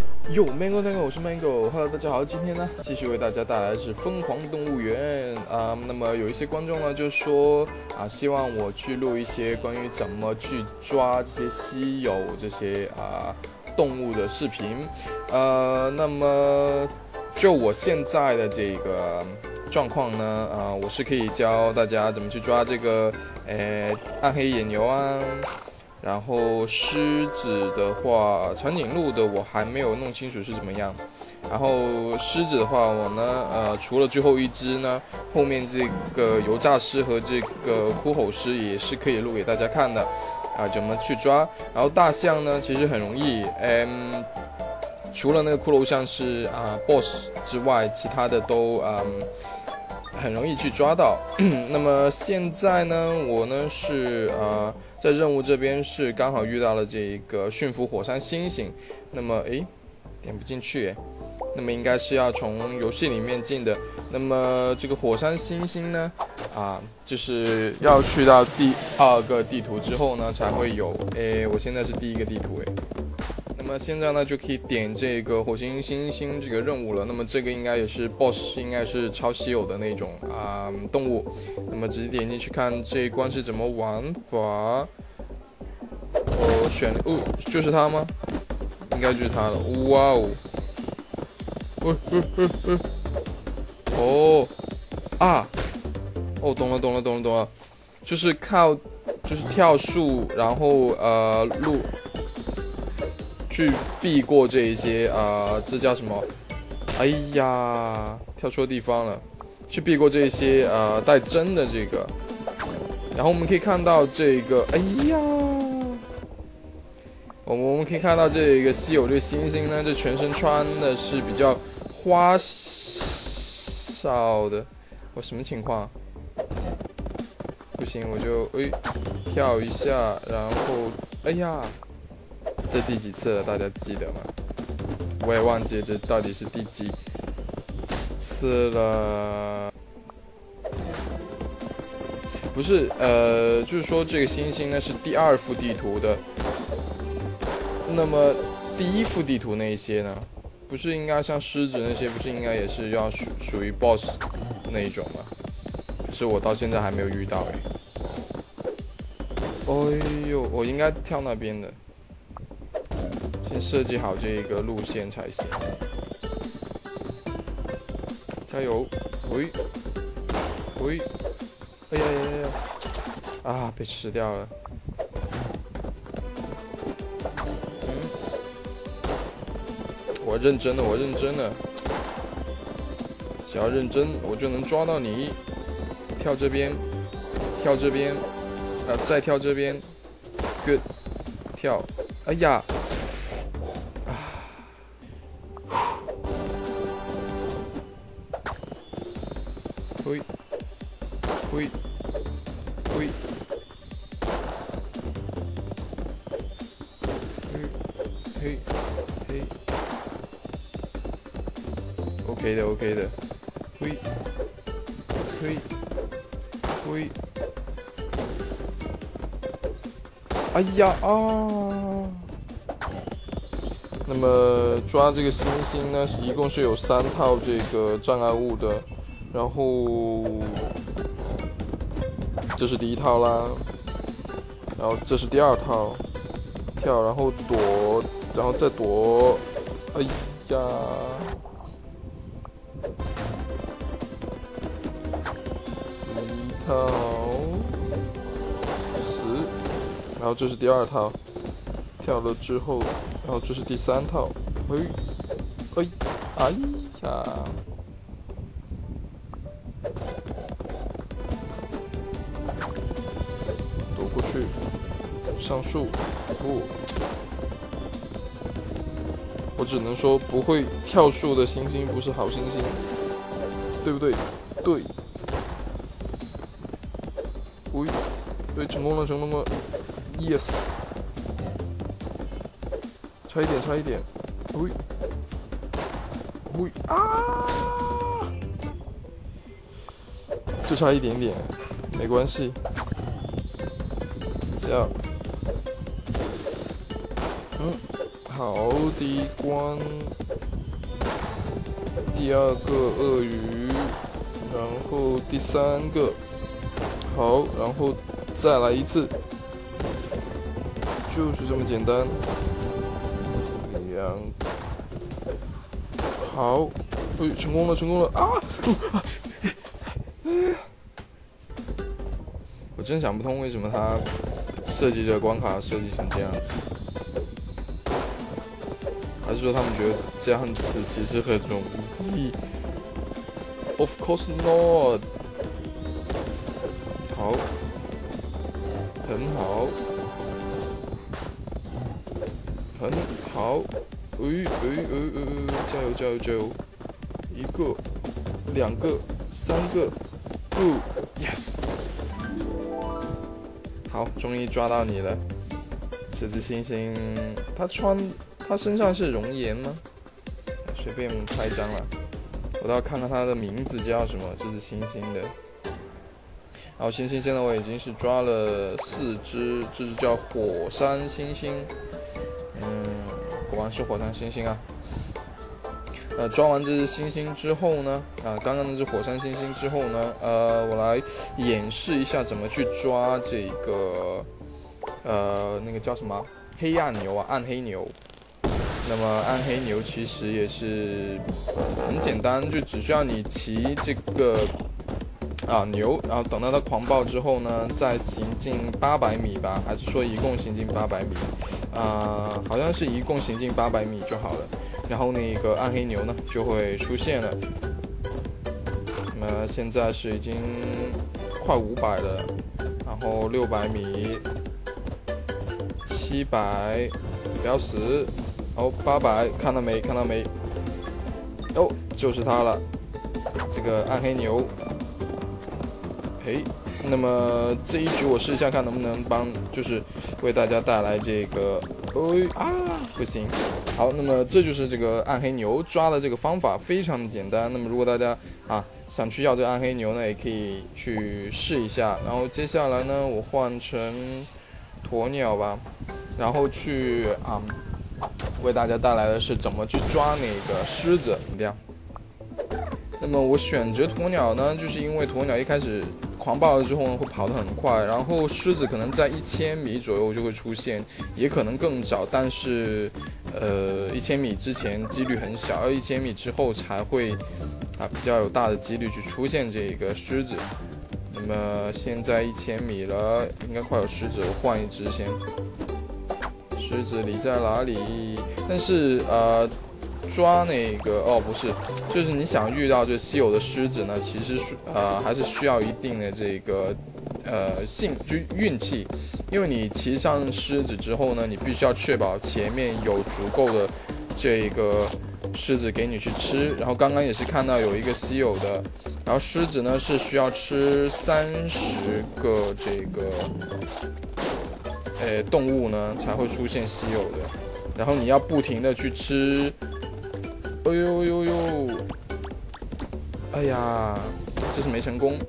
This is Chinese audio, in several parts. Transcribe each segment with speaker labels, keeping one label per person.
Speaker 1: 哟，Mango，我是 Mango，Hello，大家好，今天呢继续为大家带来的是疯狂动物园啊。那么有一些观众呢就说啊，希望我去录一些关于怎么去抓这些稀有这些动物的视频。那么就我现在的这个状况呢，我是可以教大家怎么去抓这个暗黑野牛啊。然后狮子的话，长颈鹿的我还没有弄清楚是怎么样。然后狮子的话，我呢，除了最后一只呢，后面这个油炸狮和这个枯吼狮也是可以录给大家看的，怎么去抓。然后大象呢，其实很容易，除了那个骷髅象是boss 之外，其他的都很容易去抓到。那么现在呢，我呢是在任务这边是刚好遇到了这个驯服火山猩猩。那么点不进去那么应该是要从游戏里面进的。那么这个火山猩猩呢就是要去到第2个地图之后呢才会有。我现在是第1个地图那么现在呢就可以点这个火星猩猩这个任务了。那么这个应该也是 BOSS， 应该是超稀有的那种动物。那么直接点进去看这一关是怎么玩法。我选就是它吗？应该就是它了。哇哦，懂了，就是跳树，然后去避过这一些这叫什么？哎呀，跳错地方了。去避过这些带针的这个。然后我们可以看到这个，我们可以看到这个稀有这个猩猩呢，这全身穿的是比较花哨的。什么情况？不行，我就跳一下，然后这第几次了？大家记得吗？我也忘记这到底是第几次了。不是，就是说这个猩猩呢是第2幅地图的。那么第1幅地图那一些呢，不是应该像狮子那些，不是应该也是要属于 BOSS 那一种吗？可是我到现在还没有遇到我应该跳那边的。先设计好这个路线才行。加油！被吃掉了。我认真的，只要认真，我就能抓到你。跳这边，再跳这边 ，good， 跳，OK 的，那么抓这个猩猩呢，一共是有3套这个障碍物的，然后这是第1套啦，然后这是第2套，跳，然后躲，然后再躲，1套死，然后这是第2套，跳了之后，然后这是第3套，躲过去，上树，我只能说不会跳树的猩猩不是好猩猩，对不对？对。成功了 ，yes， 差一点，就差一点点，没关系，这样， 好，第一关，第二个鳄鱼，然后第三个，好，然后再来一次，就是这么简单。好，成功了，成功了啊！我真想不通为什么他设计这个关卡设计成这样子，还是说他们觉得这样子其实很容易 ？Of course not。好，很好，很好。加油加油加油！一个，两个，三个，yes！ 好，终于抓到你了。这只猩猩，它身上是熔岩吗？随便拍一张了，我都要看看它的名字叫什么。这只猩猩的。然后猩猩现在我已经是抓了4只，这只叫火山猩猩。果然是火山猩猩啊。抓完这只猩猩之后呢，刚刚那只火山猩猩之后呢，我来演示一下怎么去抓这个，那个叫什么黑暗牛啊，暗黑牛。那么暗黑牛其实也是很简单，就只需要你骑这个牛，然后等到它狂暴之后呢，再行进800米吧，还是说一共行进800米？好像是一共行进800米就好了。然后那个暗黑牛呢就会出现了。那么现在是已经快500了，然后600米、700，不要死。800，看到没？看到没？就是它了，这个暗黑牛。那么这一局我试一下看能不能就是为大家带来这个，不行。好，那么这就是这个暗黑牛抓的这个方法，非常的简单。那么如果大家想去要这个暗黑牛呢，也可以去试一下。然后接下来呢，我换成鸵鸟吧，然后去为大家带来的是怎么去抓那个狮子。这样。那么我选择鸵鸟呢，就是因为鸵鸟一开始狂暴了之后呢，会跑得很快，然后狮子可能在1000米左右就会出现，也可能更早，但是1000米之前几率很小，而1000米之后才会比较有大的几率去出现这个狮子。那么现在1000米了，应该快有狮子，我换一只先。狮子你在哪里？但是抓那个不是，就是你想遇到这稀有的狮子呢，其实还是需要一定的这个就运气，因为你骑上狮子之后呢，你必须要确保前面有足够的这个狮子给你去吃。然后刚刚也是看到有一个稀有的，然后狮子呢是需要吃30个这个动物呢才会出现稀有的，然后你要不停的去吃。哎呀，这是没成功。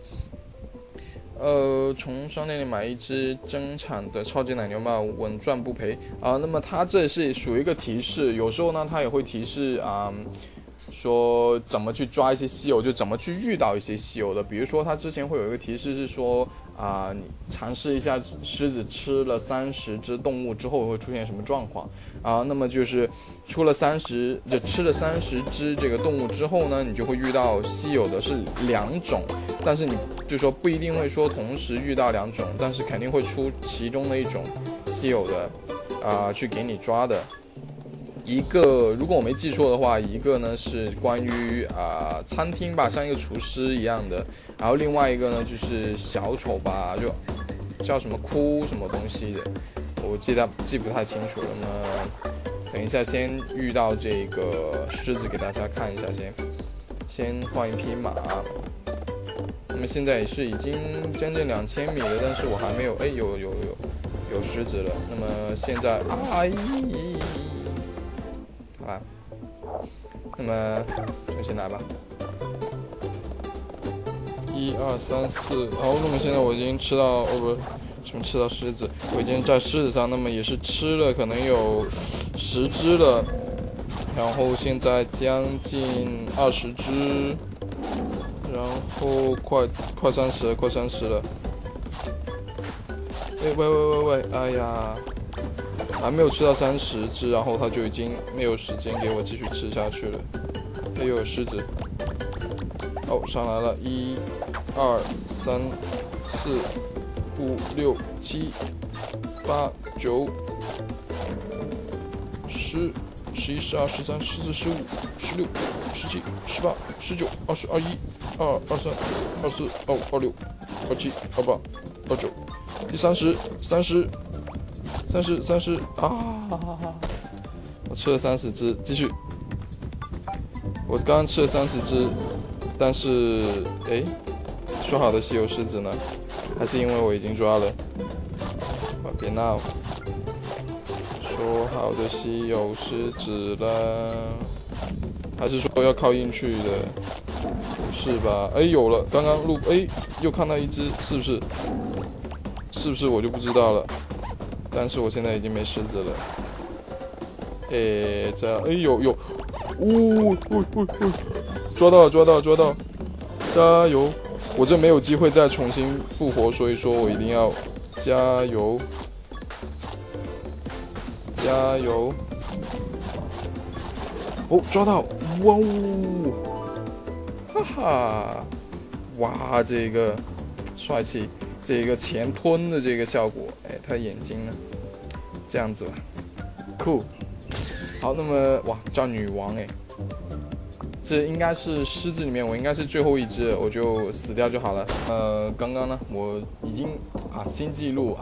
Speaker 1: 从商店里买一只增产的超级奶牛嘛，稳赚不赔那么它这是属于一个提示，有时候呢它也会提示说怎么去抓一些稀有，就怎么去遇到一些稀有的。比如说它之前会有一个提示是说你尝试一下狮子吃了30只动物之后会出现什么状况那么就是吃了30只这个动物之后呢，你就会遇到稀有的是2种，但是你就说不一定会说同时遇到2种，但是肯定会出其中的一种稀有的去给你抓的。一个如果我没记错的话，一个呢是关于餐厅吧，像一个厨师一样的，然后另外一个呢就是小丑吧，就叫什么哭什么东西的，我记不太清楚了。那么等一下先遇到这个狮子给大家看一下先换一匹马。那么现在也是已经将近2000米了，但是我还没有有狮子了。那么现在好吧，那么我先来吧，1、2、3、4。好，那么现在我已经吃到吃到狮子，我已经在狮子上，那么也是吃了可能有 10只了，然后现在将近20只，然后快30了，快30了。喂，哎呀，还没有吃到30只，然后他就已经没有时间给我继续吃下去了。又有狮子，哦，上来了，1、2、3、4、5、6、7、8、9、10、11、12、13、14、15、16、17、18、19、20、21、22、23、24、25、26、27、28、29，第30啊！我吃了30只，继续。我刚刚吃了30只，但是说好的稀有狮子呢？还是因为我已经抓了？别闹！说好的稀有狮子了，还是说要靠运气的？不是吧？有了，刚刚录又看到一只，是不是？是不是我就不知道了？但是我现在已经没狮子了。这样，有。抓到！加油！我这没有机会再重新复活，所以说我一定要加油！哦，抓到！哇哦！哈哈！哇，这个帅气，这个前吞的这个效果，他眼睛呢？这样子吧，酷。好，那么哇，叫女王这应该是狮子里面我应该是最后一只，我就死掉就好了。刚刚呢，我已经新纪录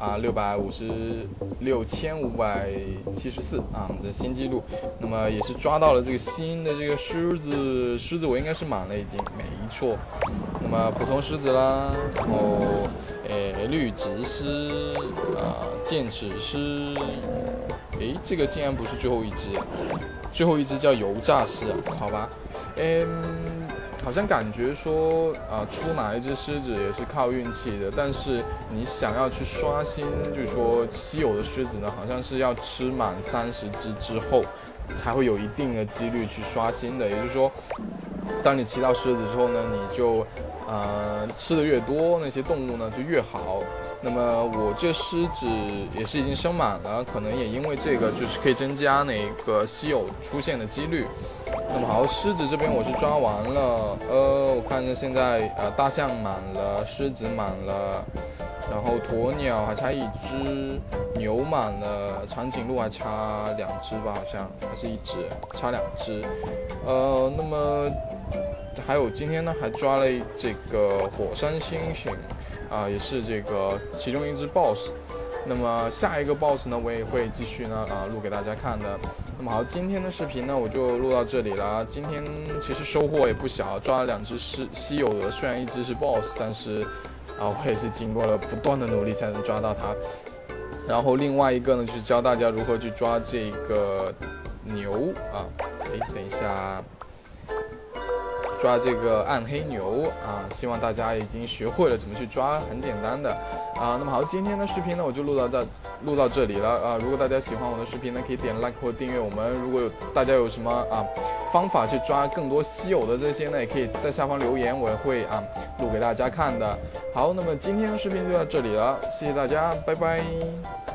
Speaker 1: 656,574的新纪录，那么也是抓到了这个新的这个狮子我应该是满了已经，没错。那么普通狮子啦，然后绿植狮剑齿狮，这个竟然不是最后一只，最后一只叫油炸狮好吧，好像感觉说出哪一只狮子也是靠运气的，但是你想要去刷新，就是说稀有的狮子呢，好像是要吃满30只之后，才会有一定的几率去刷新的。也就是说，当你骑到狮子之后呢，你就吃的越多，那些动物呢就越好。那么我这狮子也是已经生满了，可能也因为这个就是可以增加那个稀有出现的几率。那么好，狮子这边我是抓完了，我看着现在大象满了，狮子满了，然后鸵鸟还差1只，牛满了，长颈鹿还差2只吧，好像还是1只，差2只。那么还有今天呢还抓了这个火山猩猩，也是这个其中一只 BOSS。那么下一个 BOSS 呢，我也会继续呢录给大家看的。那么好，今天的视频呢我就录到这里了。今天其实收获也不小，抓了2只稀有的，虽然1只是 BOSS， 但是我也是经过了不断的努力才能抓到它。然后另外一个呢就是教大家如何去抓这个牛等一下。抓这个暗黑牛希望大家已经学会了怎么去抓，很简单的那么好，今天的视频呢我就录到这里了如果大家喜欢我的视频呢，可以点 like 或订阅我们。如果大家有什么方法去抓更多稀有的这些呢，也可以在下方留言，我也会录给大家看的。好，那么今天的视频就到这里了，谢谢大家，拜拜。